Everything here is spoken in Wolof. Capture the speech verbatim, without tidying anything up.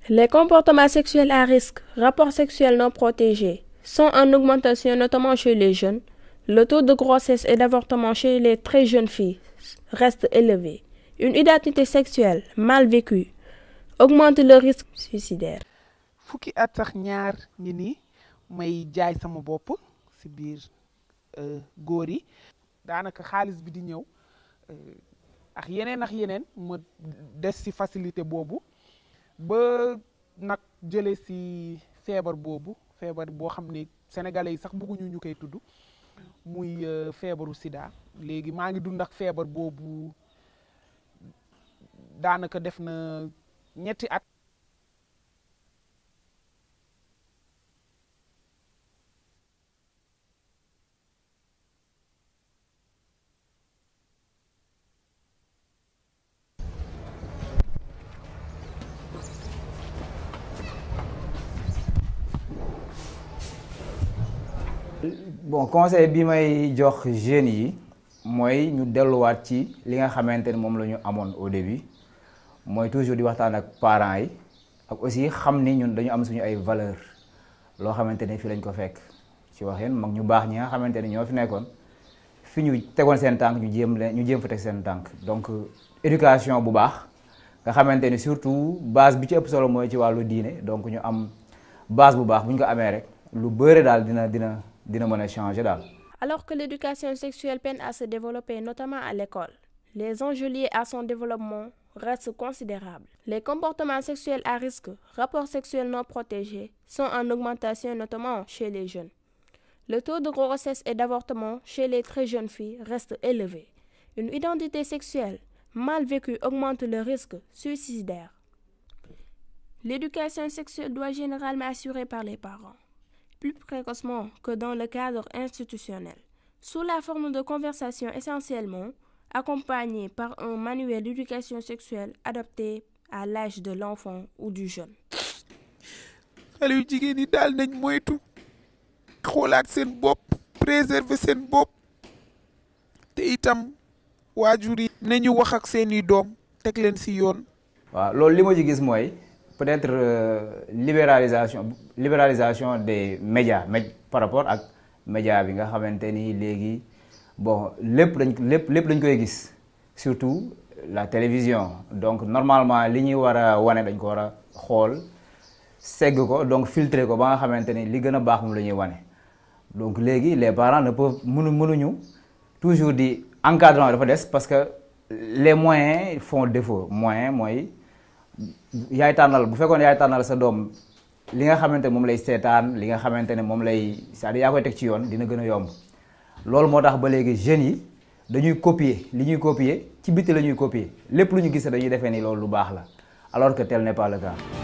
Les comportements sexuels à risque, rapports sexuels non protégés, sont en augmentation notamment chez les jeunes. Le taux de grossesse et d'avortement chez les très jeunes filles reste élevé. Une identité sexuelle mal vécue augmente le risque suicidaire. fukki at sax ñaar ngi nii may jaay sama bopp si biir góor yi daanaka xaalis bi di ñëw ak yeneen ak yeneen ma des si facilité boobu ba nag jële si feebar boobu feebar boo xam ne sénégalais yi sax bëgguñu ñu koy tudd muy feebaru sida léegi maa ngi dund ak feebar boobu daanaka def na ñetti at. Bon, conseil bi may jox jeunes yi mooy ñu delluwaat ci li nga xamante ne moom la ñu amoon au début mooy toujours di waxtaan ak parents yi ak aussi xam ni ñun dañu am suñu ay valeur loo xamante ne fii lañ ko fekk ci waxin mag ñu baax ñi nga xamante ne ñoo fi nekkoon fi ñu tegoon seen tànk ñu jéem leen ñu jéem fa teg seen tànk donc éducation bu baax nga xamante ni surtout base bi ci ëpp solo mooy ci wàllu diine donc ñu am base bu baax bu ñu ko amee rek lu bëre daal dina dina dina mën a changer daal. Alors que l'éducation sexuelle peine à se développer, notamment à l'école, les enjeux liés à son développement restent considérables. Les comportements sexuels à risque, rapports sexuels non protégés, sont en augmentation notamment chez les jeunes. Le taux de grossesse et d'avortement chez les très jeunes filles reste élevé. Une identité sexuelle mal vécue augmente le risque suicidaire. L'éducation sexuelle doit généralement être assurée par les parents, plus précocement que dans le cadre institutionnel, sous la forme de conversation essentiellement, accompagnée par un manuel d'éducation sexuelle adapté à l'âge de l'enfant ou du jeune. xale yu jigéen yi daal nañ moytu xoolaat seen bopp préserver seen bopp te itam waajur yi nañu wax ak seeni doom teg leen si yoon. waaw loolu li ma ci gis mooy peut-être euh, libéralisation libéralisation des médias par rapport ak média bi nga xamante ni léegi bon lépp dañ lépp lépp dañ koy gis surtout la télévision donc normalement li ñuy war a wane dañ ko war a xool segg ko donc filtrer ko ba nga xamante ni li gën a baax moom la ñuy wane donc léegi les parents ne peuvent mënu mënuñu toujours di encadrement dafa des parce que les moyens font défaut moyen mooy yaay tànnal bu fekkoon yaay tànnal sa doom li nga xamante ne moom lay seetaan li nga xamante ne moom lay c'est-à-dire yaa koy teg ci yoon dina gën a yomb loolu moo tax ba léegi jeunes yi dañuy copier li ñuy copier ci biti la ñuy copier lépp lu ñu gis dañuy defee ni loolu lu baax la alors que tel n'est pas le cas.